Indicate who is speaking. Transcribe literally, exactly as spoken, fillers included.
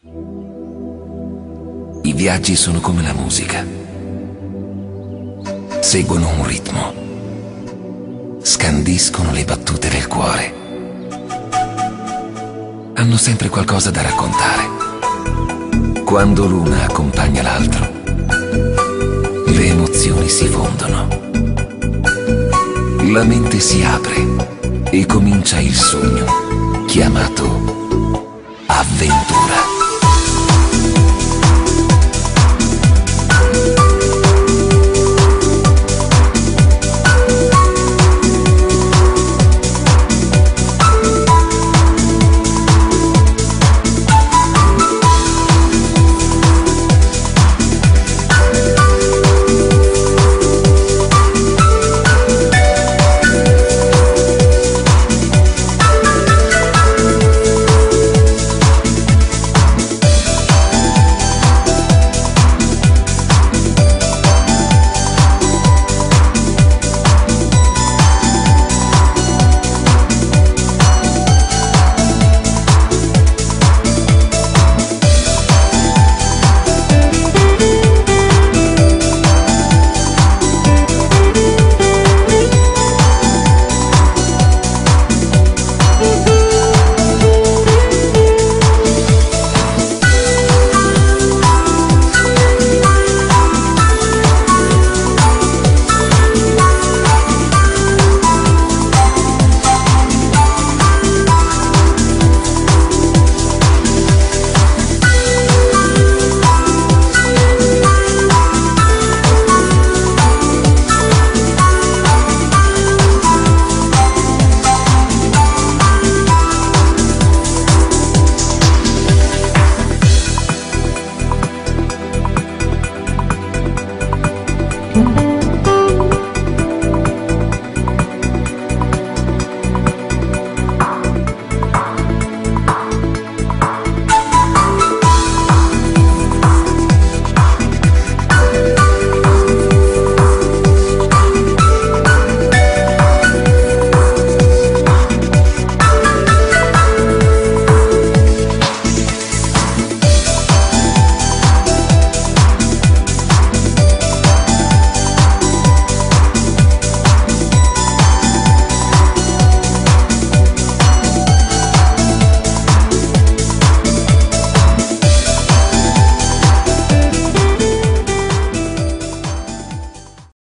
Speaker 1: I viaggi sono come la musica. Seguono un ritmo. Scandiscono le battute del cuore. Hanno sempre qualcosa da raccontare. Quando l'una accompagna l'altro, le emozioni si fondono. La mente si apre e comincia il sogno chiamato avventura.